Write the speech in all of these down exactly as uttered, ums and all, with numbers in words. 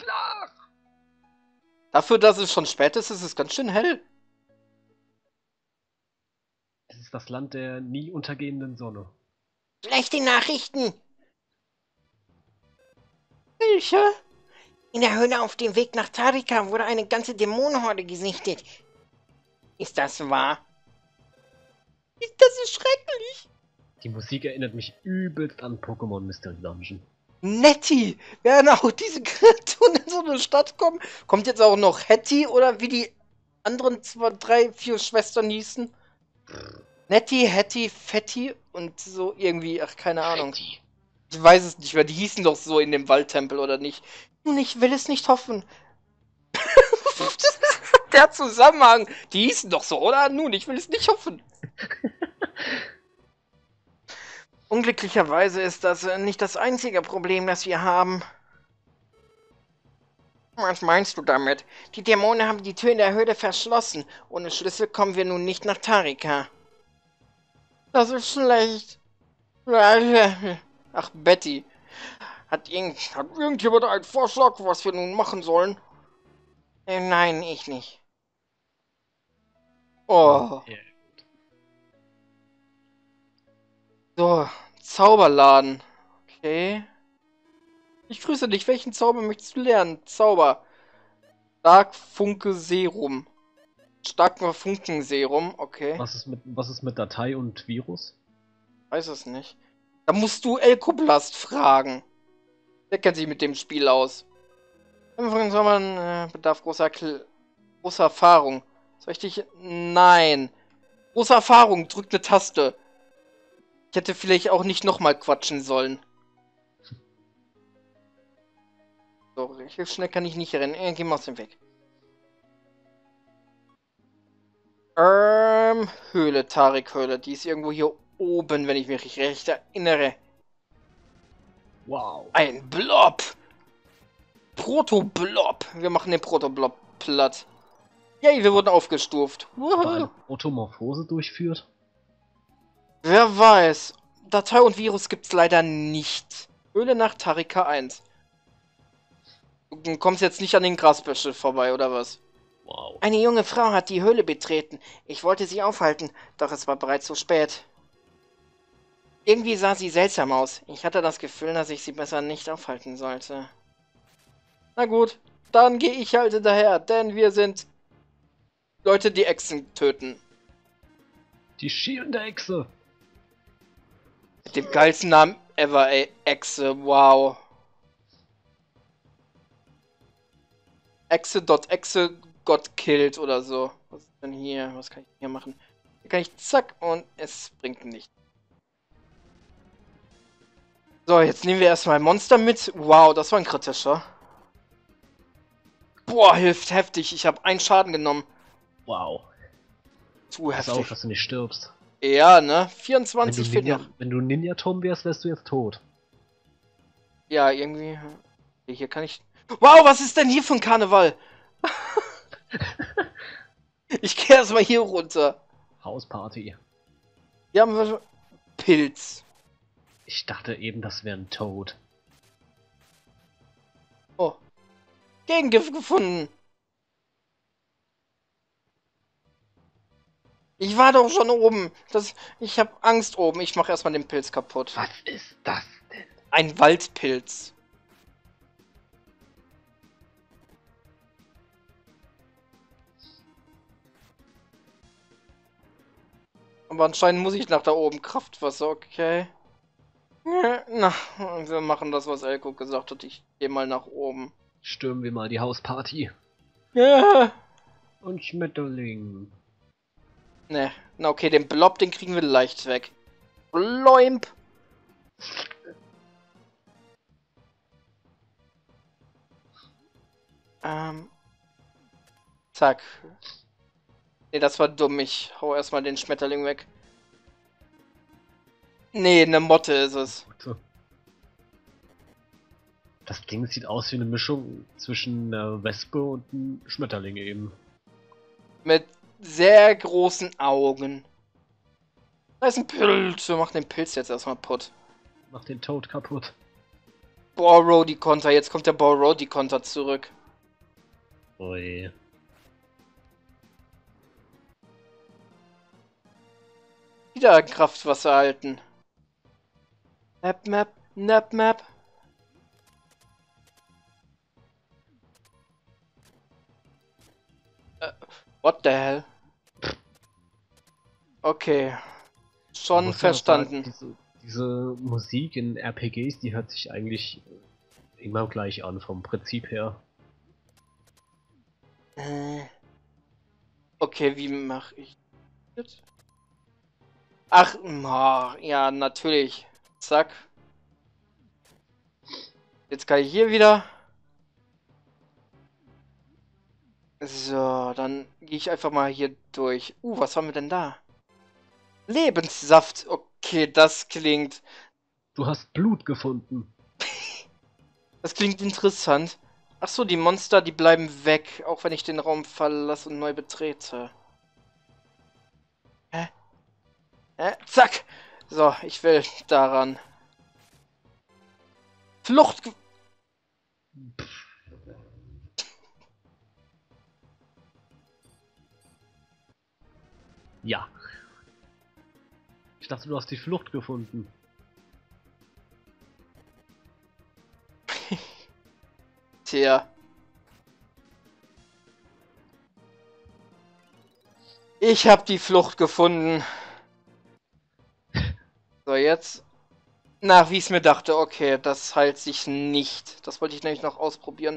flach! Dafür, dass es schon spät ist, ist es ganz schön hell. Es ist das Land der nie untergehenden Sonne. Schlechte Nachrichten. Welche? In der Höhle auf dem Weg nach Tarika wurde eine ganze Dämonenhorde gesichtet. Ist das wahr? Das ist schrecklich. Die Musik erinnert mich übelst an Pokémon Mystery Dungeon. Nettie! Werden auch diese Kreaturen in so eine Stadt kommen? Kommt jetzt auch noch Hetty oder wie die anderen zwei, drei, vier Schwestern hießen? Nettie, Hetty, Fetti und so irgendwie, ach, keine Ahnung. Fetti. Ich weiß es nicht mehr, die hießen doch so in dem Waldtempel oder nicht. Nun, ich will es nicht hoffen. Der Zusammenhang, die hießen doch so, oder? Nun, ich will es nicht hoffen. Unglücklicherweise ist das äh, nicht das einzige Problem, das wir haben. Was meinst du damit? Die Dämonen haben die Tür in der Höhle verschlossen. Ohne Schlüssel kommen wir nun nicht nach Tarika. Das ist schlecht. Ach, Betty. Hat, irgend, hat irgendjemand einen Vorschlag, was wir nun machen sollen? Äh, nein, ich nicht. Oh. Ja. So, Zauberladen. Okay. Ich grüße dich. Welchen Zauber möchtest du lernen? Zauber. Stark Funke Serum. Starker Funkenserum. Okay. Was ist mit, was ist mit Datei und Virus? Weiß es nicht. Da musst du Elkoblast fragen. Der kennt sich mit dem Spiel aus. Übrigens soll man äh, bedarf großer, Kl großer Erfahrung. Soll ich dich... Nein. Große Erfahrung. Drück eine Taste. Ich hätte vielleicht auch nicht nochmal quatschen sollen. So, richtig schnell kann ich nicht rennen. Äh, geh mal aus dem Weg. Ähm, Höhle, Tarik-Höhle. Die ist irgendwo hier oben, wenn ich mich recht erinnere. Wow. Ein Blob! Proto-Blob. Wir machen den Proto-Blob platt. Yay, wir wurden aufgestuft. Ob er eine Automorphose durchführt? Wer weiß. Datei und Virus gibt's leider nicht. Höhle nach Tarika eins. Du kommst jetzt nicht an den Grasbüschel vorbei, oder was? Wow. Eine junge Frau hat die Höhle betreten. Ich wollte sie aufhalten, doch es war bereits zu spät. Irgendwie sah sie seltsam aus. Ich hatte das Gefühl, dass ich sie besser nicht aufhalten sollte. Na gut, dann gehe ich halt hinterher, denn wir sind Leute, die Echsen töten. Die schielende Echse. Mit dem geilsten Namen ever, ey. Echse, wow. Echse.exe got killed oder so. Was ist denn hier? Was kann ich hier machen? Hier kann ich zack und es bringt nichts. So, jetzt nehmen wir erstmal Monster mit. Wow, das war ein kritischer. Boah, hilft heftig. Ich habe einen Schaden genommen. Wow. Zu Pass heftig. auf, dass du nicht stirbst. Ja, ne? Wenn vierundzwanzig du, fehlt Ninja, noch. wenn du Ninja-Tom wärst, wärst du jetzt tot. Ja, irgendwie. Okay, hier kann ich. Wow, was ist denn hier für ein Karneval? Ich gehe erstmal hier runter. Hausparty. Hier haben wir Pilz. Ich dachte eben, das wäre ein Toad. Oh. Gegengift gefunden. Ich war doch schon oben. Das, ich habe Angst oben. Ich mache erstmal den Pilz kaputt. Was ist das denn? Ein Waldpilz. Aber anscheinend muss ich nach da oben. Kraftwasser, okay. Na, wir machen das, was Elko gesagt hat. Ich gehe mal nach oben. Stürmen wir mal die Hausparty. Ja. Und Schmetterling. Ne, na okay, den Blob, den kriegen wir leicht weg. Bloimp. Ähm. Zack. Ne, das war dumm. Ich hau erstmal den Schmetterling weg. Ne, eine Motte ist es. Das Ding sieht aus wie eine Mischung zwischen einer Wespe und einem Schmetterling eben. Mit sehr großen Augen. Da ist ein Pilz. Wir machen den Pilz jetzt erstmal putt. Mach den Toad kaputt. Borrow die Konter. Jetzt kommt der Borrow die Konter zurück. Ui. Wieder Kraftwasser halten. Nap Map, Nap Map. Äh, what the hell? Okay. Schon Man muss ja auch verstanden. sagen, diese, diese Musik in R P Gs, die hört sich eigentlich immer gleich an, vom Prinzip her. Äh. Okay, wie mache ich das? Ach, oh, ja, natürlich. Zack. Jetzt kann ich hier wieder. So, dann gehe ich einfach mal hier durch. Uh, was haben wir denn da? Lebenssaft. Okay, das klingt. Du hast Blut gefunden. Das klingt interessant. Ach so, die Monster, die bleiben weg, auch wenn ich den Raum verlasse und neu betrete. Hä? Hä? Zack! So, ich will daran. Flucht! Ja. Ich dachte, du hast die Flucht gefunden. Tja. Ich habe die Flucht gefunden. So, jetzt. Na, wie ich es mir dachte. Okay, das heilt sich nicht. Das wollte ich nämlich noch ausprobieren.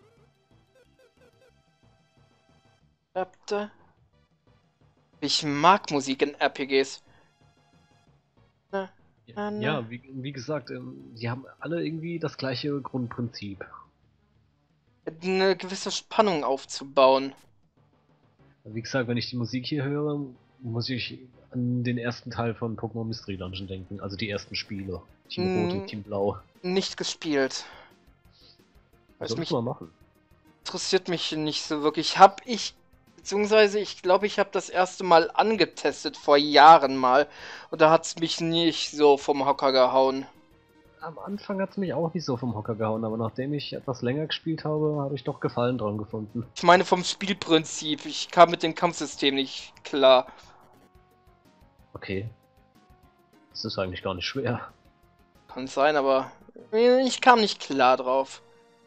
Ich mag Musik in R P Gs. Na, na, na. Ja, wie, wie gesagt, ähm, die haben alle irgendwie das gleiche Grundprinzip. Eine gewisse Spannung aufzubauen. Wie gesagt, wenn ich die Musik hier höre, muss ich an den ersten Teil von Pokémon Mystery Dungeon denken, also die ersten Spiele. Team Rot Hm, und Team Blau. Nicht gespielt. Das Was solltest mich du mal machen. interessiert mich nicht so wirklich. Hab ich, beziehungsweise ich glaube, ich habe das erste Mal angetestet vor Jahren mal. Und da hat es mich nicht so vom Hocker gehauen. Am Anfang hat es mich auch nicht so vom Hocker gehauen, aber nachdem ich etwas länger gespielt habe, habe ich doch Gefallen dran gefunden. Ich meine vom Spielprinzip. Ich kam mit dem Kampfsystem nicht klar. Okay. Das ist eigentlich gar nicht schwer. Kann sein, aber ich kam nicht klar drauf.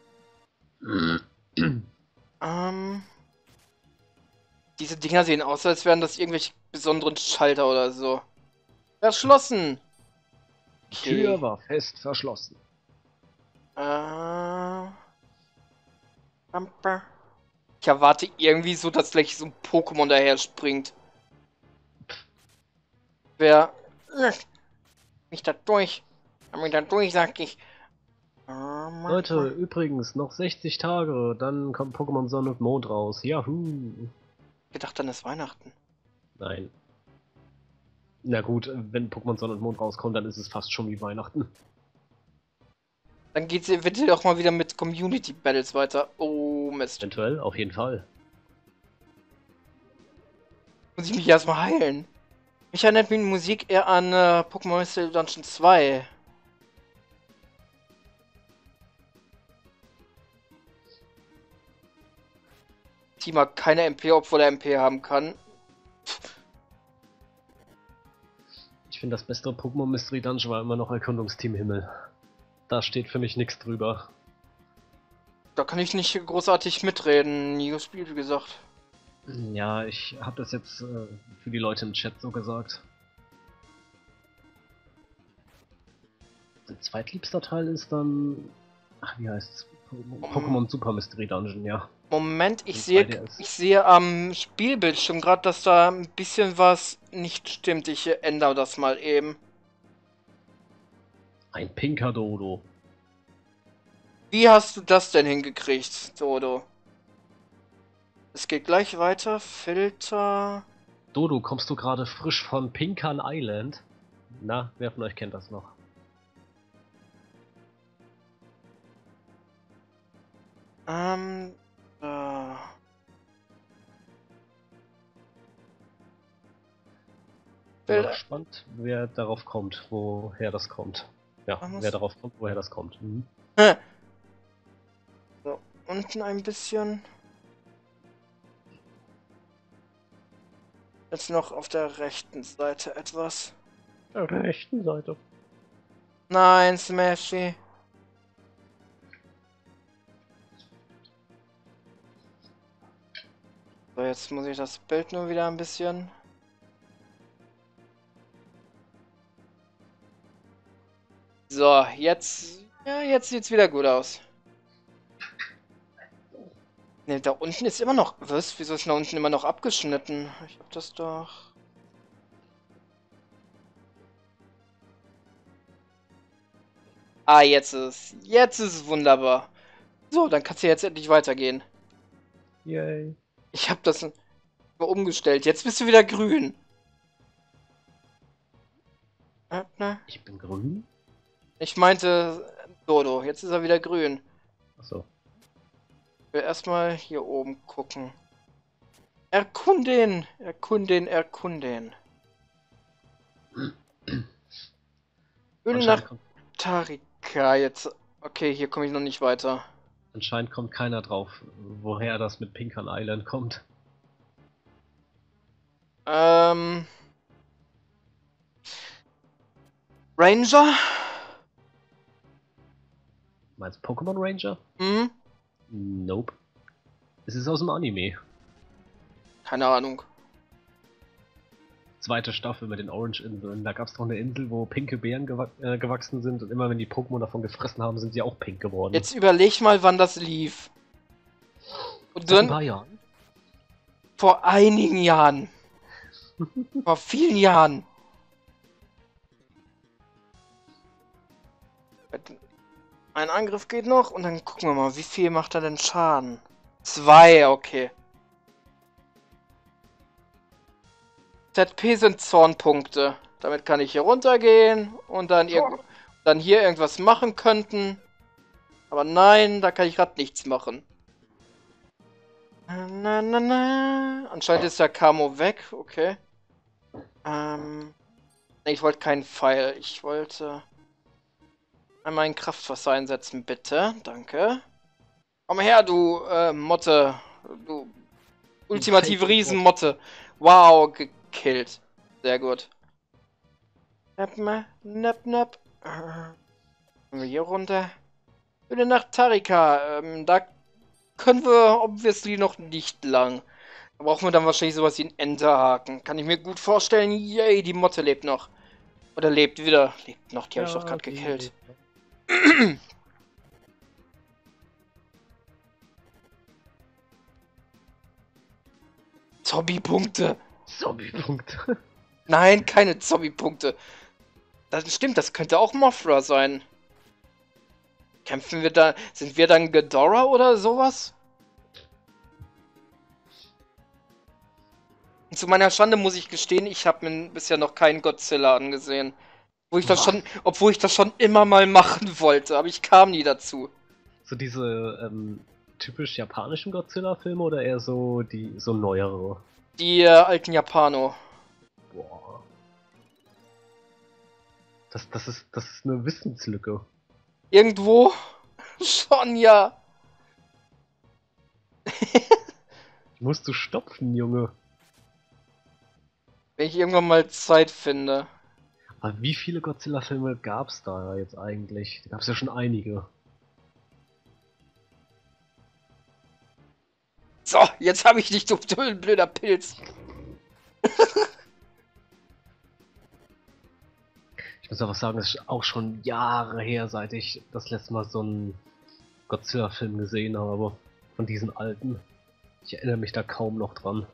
ähm, diese Dinger sehen aus, als wären das irgendwelche besonderen Schalter oder so. Verschlossen! Die Okay. Tür war fest verschlossen. Äh, Bumper. Ich erwarte irgendwie so, dass gleich so ein Pokémon daher springt. Wer mich da durch? Mich da durch, sag ich. Leute, übrigens, noch sechzig Tage, dann kommt Pokémon Sonne und Mond raus. Yahoo! Ich gedacht, dann ist Weihnachten. Nein. Na gut, wenn Pokémon Sonne und Mond rauskommt, dann ist es fast schon wie Weihnachten. Dann geht's eventuell auch mal wieder mit Community Battles weiter. Oh, Mist. Eventuell, auf jeden Fall. Muss ich mich erstmal heilen. Mich erinnert die Musik eher an äh, Pokémon Mystery Dungeon zwei. Team hat keine M P, obwohl er M P haben kann. Ich finde, das beste Pokémon Mystery Dungeon war immer noch Erkundungsteam Himmel. Da steht für mich nichts drüber. Da kann ich nicht großartig mitreden. Nie gespielt, wie gesagt. Ja, ich habe das jetzt äh, für die Leute im Chat so gesagt. Der zweitliebster Teil ist dann... Ach, wie heißt's? Pokémon Super Mystery Dungeon, ja. Moment, ich Und sehe, zwei D S. ich sehe am Spielbildschirm gerade, dass da ein bisschen was nicht stimmt. Ich ändere das mal eben. Ein pinker Dodo. Wie hast du das denn hingekriegt, Dodo? Es geht gleich weiter. Filter. Dodo, kommst du gerade frisch von Pinkan Island? Na, wer von euch kennt das noch? Ähm. Äh. Bin Bilder. gespannt, wer darauf kommt, woher das kommt. Ja, Man muss- wer darauf kommt, woher das kommt. Mhm. So, unten ein bisschen. Jetzt noch auf der rechten Seite etwas. Auf der rechten Seite. Nein, Smashy. So, jetzt muss ich das Bild nur wieder ein bisschen. So, jetzt. Ja, jetzt sieht's wieder gut aus. Ne, da unten ist immer noch. Was? Wieso ist da unten immer noch abgeschnitten? Ich hab das doch. Ah, jetzt ist. Jetzt ist es wunderbar. So, dann kannst du jetzt endlich weitergehen. Yay. Ich hab das mal umgestellt. Jetzt bist du wieder grün. Äh, ne? Ich bin grün? Ich meinte Dodo. Jetzt ist er wieder grün. Achso. Ich will erstmal hier oben gucken. Erkunden! Erkunden, erkunden. Höhle nach Anscheinend, kommt, Tarika. Jetzt. Okay, hier komme ich noch nicht weiter. anscheinend kommt keiner drauf, woher das mit Pinkan Island kommt. Ähm. Ranger? Meinst du Pokémon Ranger? Hm? Nope. Es ist aus dem Anime. Keine Ahnung. Zweite Staffel mit den Orange-Inseln. Da gab es doch eine Insel, wo pinke Beeren gewa äh, gewachsen sind und immer wenn die Pokémon davon gefressen haben, sind sie auch pink geworden. Jetzt überleg mal, wann das lief. Und Vor ein dann paar Jahren. vor einigen Jahren. Vor vielen Jahren. Ein Angriff geht noch und dann gucken wir mal, wie viel macht er denn Schaden? Zwei, okay. Z P sind Zornpunkte. Damit kann ich hier runtergehen und dann, dann hier irgendwas machen könnten. Aber nein, da kann ich gerade nichts machen. Na, na, na. Anscheinend ist der Camo weg, okay. Ähm. Nee, ich wollte keinen Pfeil. Ich wollte einmal ein Kraftwasser einsetzen, bitte. Danke. Komm her, du äh, Motte. Du ultimative Riesenmotte. Wow, gekillt. Sehr gut. Nap, nap, nap. Gehen wir hier runter. Höhle nach Tarika. Ähm, da können wir obviously noch nicht lang. Da brauchen wir dann wahrscheinlich sowas wie einen Enterhaken. Kann ich mir gut vorstellen. Yay, die Motte lebt noch. Oder lebt wieder. Lebt noch, die ja, habe ich doch gerade gekillt. Zombie-Punkte. Zombie-Punkte. Nein, keine Zombie-Punkte. Das stimmt, das könnte auch Mothra sein. Kämpfen wir da... Sind wir dann Ghidorah oder sowas? Und zu meiner Schande muss ich gestehen, ich habe mir bisher noch keinen Godzilla angesehen. Wo ich das schon, obwohl ich das schon immer mal machen wollte, aber ich kam nie dazu. So diese ähm, typisch japanischen Godzilla-Filme oder eher so die so neuere? Die äh, alten Japano. Boah. Das, das, ist, das ist eine Wissenslücke. Irgendwo schon, ja. Musst du stopfen, Junge. Wenn ich irgendwann mal Zeit finde. Aber wie viele Godzilla-Filme gab's da jetzt eigentlich? Da gab's ja schon einige. So, jetzt habe ich dich, du blöder Pilz. Ich muss aber sagen, es ist auch schon Jahre her, seit ich das letzte Mal so einen Godzilla-Film gesehen habe. Von diesen alten. Ich erinnere mich da kaum noch dran.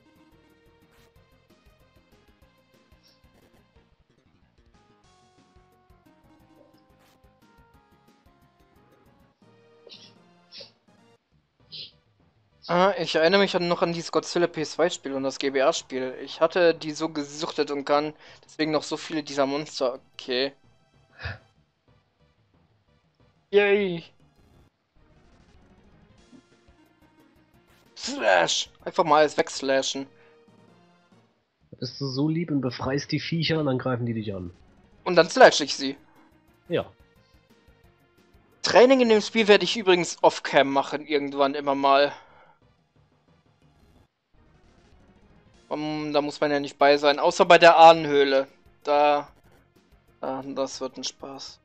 Ah, ich erinnere mich noch an dieses Godzilla P S zwei Spiel und das G B A-Spiel. Ich hatte die so gesuchtet und kann deswegen noch so viele dieser Monster. Okay. Yay. Slash. Einfach mal alles wegslashen. Bist du so lieb und befreist die Viecher und dann greifen die dich an. Und dann slash ich sie. Ja. Training in dem Spiel werde ich übrigens off-cam machen, irgendwann immer mal. Um, da muss man ja nicht bei sein, außer bei der Ahnenhöhle. Da, da, das wird ein Spaß.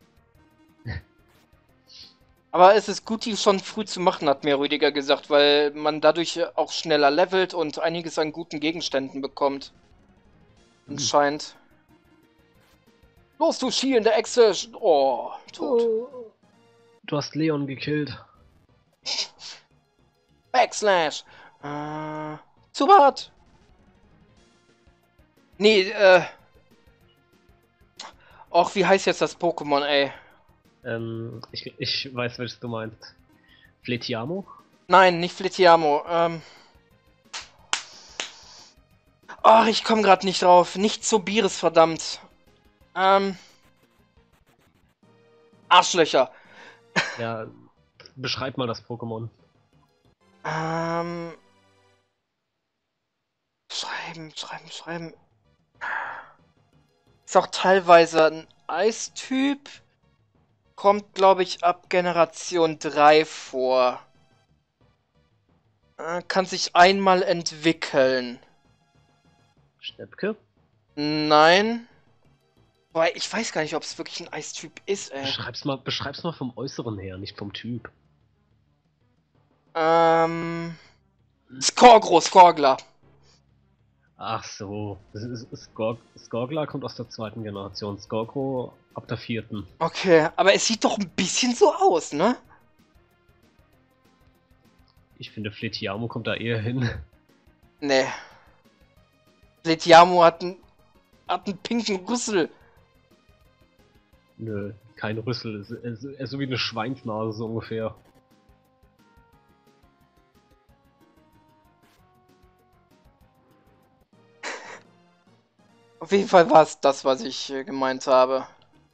Aber es ist gut, die schon früh zu machen, hat mir Rüdiger gesagt, weil man dadurch auch schneller levelt und einiges an guten Gegenständen bekommt. Anscheinend. Los, du schielende Echse! Oh, tot. Oh, du hast Leon gekillt. Backslash! Äh, Zubat! Nee, äh... Och, wie heißt jetzt das Pokémon, ey? Ähm, ich, ich weiß, welches du meinst. Fletiamo? Nein, nicht Fletiamo, ähm... Ach, ich komme gerade nicht drauf. Nicht Zobiris, verdammt. Ähm... Arschlöcher. Ja, beschreib mal das Pokémon. Ähm... Schreiben, schreiben, schreiben. Ist auch teilweise ein Eistyp. Kommt, glaube ich, ab Generation drei vor. Äh, kann sich einmal entwickeln. Schnäppke? Nein. Weil ich weiß gar nicht, ob es wirklich ein Eistyp ist, ey. Beschreib's mal, beschreib's mal vom Äußeren her, nicht vom Typ. Ähm... Skorgro, Skorgler. Ach so, Skorg Skorgler kommt aus der zweiten Generation, Skorgro ab der vierten. Okay, aber es sieht doch ein bisschen so aus, ne? Ich finde, Fletiamo kommt da eher hin. Nee. Fletiamo hat einen, hat einen pinken Rüssel. Nö, kein Rüssel, er ist, er ist so wie eine Schweinsnase so ungefähr. Auf jeden Fall war es das, was ich äh, gemeint habe.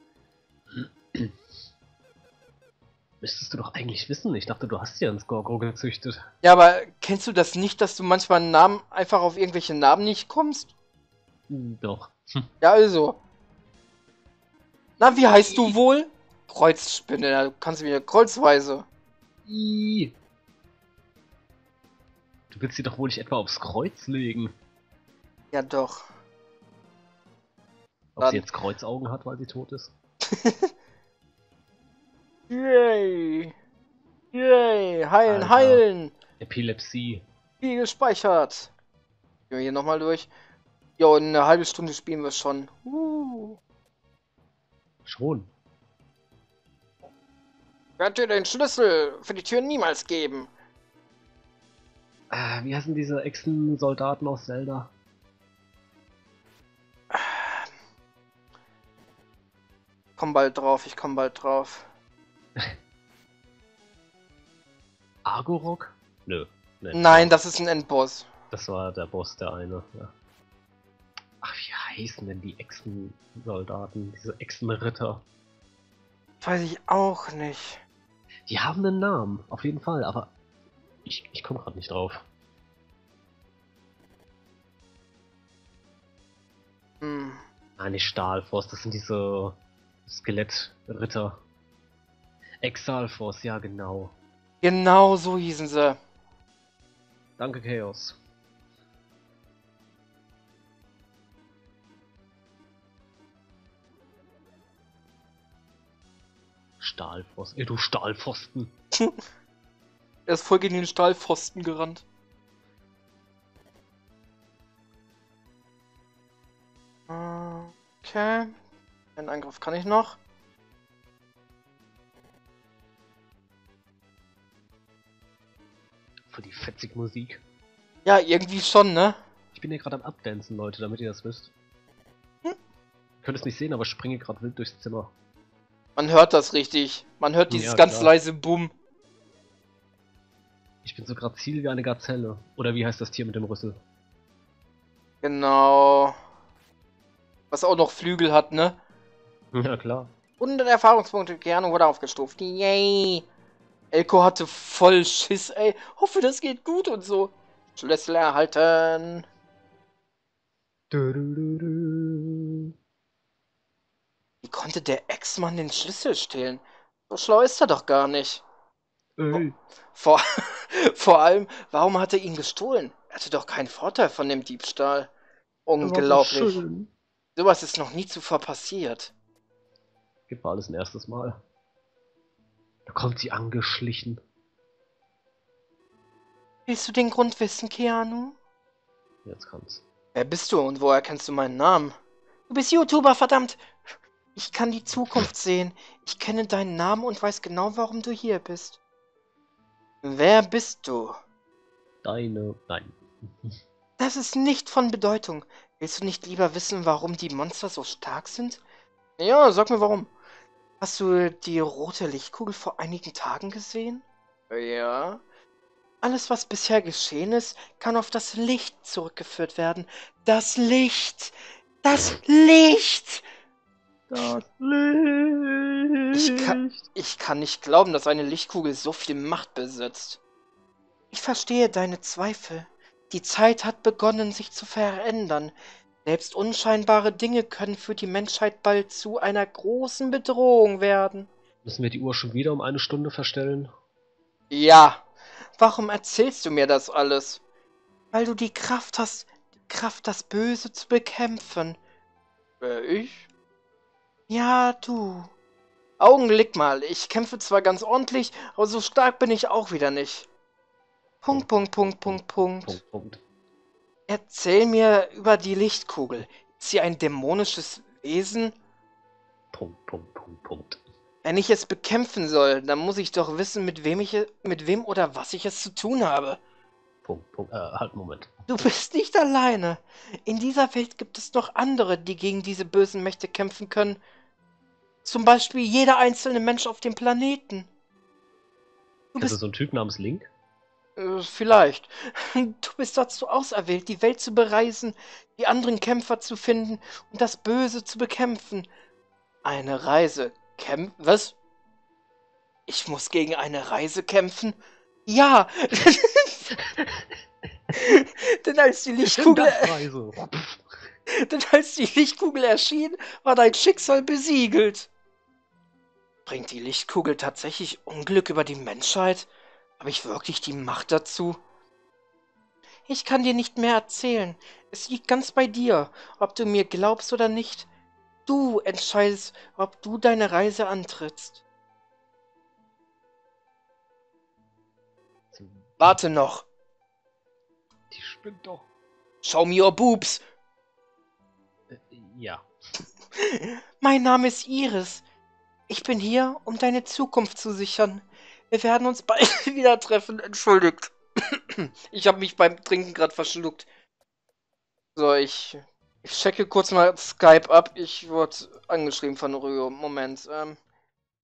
Müsstest du doch eigentlich wissen. Ich dachte, du hast ja einen Skorgro gezüchtet. Ja, aber kennst du das nicht, dass du manchmal einen Namen einfach auf irgendwelche Namen nicht kommst? Hm, doch. Ja, also. Na, wie heißt du wohl? Kreuzspinne, da kannst du wieder kreuzweise. Ih. Du willst sie doch wohl nicht etwa aufs Kreuz legen. Ja, doch. Ob Dann. sie jetzt Kreuzaugen hat, weil sie tot ist? Yay! Yay! Heilen, Alter. heilen! Epilepsie. Wie gespeichert. Gehen wir hier nochmal durch. Jo, in einer halben Stunde spielen wir schon. Uh. Schon. Ich werde dir den Schlüssel für die Tür niemals geben. Ah, wie heißen diese Echsen-Soldaten aus Zelda? Komm bald drauf, ich komm bald drauf. Agorok? Nö. Nee, Nein, das ist ein Endboss. Das war der Boss, der eine. Ja. Ach, wie heißen denn die Echsen-Soldaten? Diese Echsenritter? Weiß ich auch nicht. Die haben einen Namen, auf jeden Fall, aber ich, ich komme gerade nicht drauf. Hm. Nein, nicht Stahlforce, das sind diese Skelettritter. Exalforce, ja genau. Genau so hießen sie. Danke, Chaos. Stahlpfosten. Ey, du Stahlpfosten. Er ist voll gegen den Stahlpfosten gerannt. Okay. Einen Angriff kann ich noch. Für die fetzige Musik. Ja, irgendwie schon, ne? Ich bin hier gerade am Abdancen, Leute, damit ihr das wisst. Hm? Ihr könnt es nicht sehen, aber ich springe gerade wild durchs Zimmer. Man hört das richtig. Man hört dieses Ja, ganz klar. leise Bumm. Ich bin so grazil wie eine Gazelle. Oder wie heißt das Tier mit dem Rüssel? Genau. Was auch noch Flügel hat, ne? Ja, klar. hundert Erfahrungspunkte, gerne wurde aufgestuft. Yay! Elko hatte voll Schiss, ey. Hoffe, das geht gut und so. Schlüssel erhalten. Du, du, du, du. Wie konnte der Ex-Mann den Schlüssel stehlen? So schlau ist er doch gar nicht. Ey, Vor, vor allem, warum hat er ihn gestohlen? Er hatte doch keinen Vorteil von dem Diebstahl. das war so Unglaublich. schön. Sowas ist noch nie zuvor passiert. Gibt war alles ein erstes Mal. Da kommt sie angeschlichen. Willst du den Grund wissen, Keanu? Jetzt kommt's. Wer bist du und woher kennst du meinen Namen? Du bist YouTuber, verdammt! Ich kann die Zukunft sehen. Ich kenne deinen Namen und weiß genau, warum du hier bist. Wer bist du? Deine. Nein. Das ist nicht von Bedeutung. Willst du nicht lieber wissen, warum die Monster so stark sind? Ja, sag mir warum. Hast du die rote Lichtkugel vor einigen Tagen gesehen? Ja. Alles, was bisher geschehen ist, kann auf das Licht zurückgeführt werden. Das Licht! Das Licht! Das Licht! Ich kann, ich kann nicht glauben, dass eine Lichtkugel so viel Macht besitzt. Ich verstehe deine Zweifel. Die Zeit hat begonnen, sich zu verändern. Selbst unscheinbare Dinge können für die Menschheit bald zu einer großen Bedrohung werden. Müssen wir die Uhr schon wieder um eine Stunde verstellen? Ja. Warum erzählst du mir das alles? Weil du die Kraft hast, die Kraft, das Böse zu bekämpfen. Wer, ich? Ja, du. Augenblick mal, ich kämpfe zwar ganz ordentlich, aber so stark bin ich auch wieder nicht. Punkt, Punkt, Punkt, Punkt, Punkt. Punkt, Punkt. Erzähl mir über die Lichtkugel. Ist sie ein dämonisches Wesen? Punkt, Punkt, Punkt, Punkt. Wenn ich es bekämpfen soll, dann muss ich doch wissen, mit wem ich, mit wem oder was ich es zu tun habe. Punkt, Punkt. Äh, halt, Moment. Du bist nicht alleine. In dieser Welt gibt es noch andere, die gegen diese bösen Mächte kämpfen können. Zum Beispiel jeder einzelne Mensch auf dem Planeten. Du Kennst du bist... so einen Typ namens Link? Äh, vielleicht. Du bist dazu auserwählt, die Welt zu bereisen, die anderen Kämpfer zu finden und das Böse zu bekämpfen. Eine Reise. Kämpf... Was? Ich muss gegen eine Reise kämpfen? Ja! Denn als die Lichtkugel... Reise. Denn als die Lichtkugel erschien, war dein Schicksal besiegelt. Bringt die Lichtkugel tatsächlich Unglück über die Menschheit? Habe ich wirklich die Macht dazu? Ich kann dir nicht mehr erzählen. Es liegt ganz bei dir, ob du mir glaubst oder nicht. Du entscheidest, ob du deine Reise antrittst. Warte noch. Die spinnt doch. Show me your boobs. Äh, ja. Mein Name ist Iris. Ich bin hier, um deine Zukunft zu sichern. Wir werden uns bald wieder treffen. Entschuldigt. Ich habe mich beim Trinken gerade verschluckt. So, ich, ich checke kurz mal Skype ab. Ich wurde angeschrieben von Ryo. Moment. Ähm.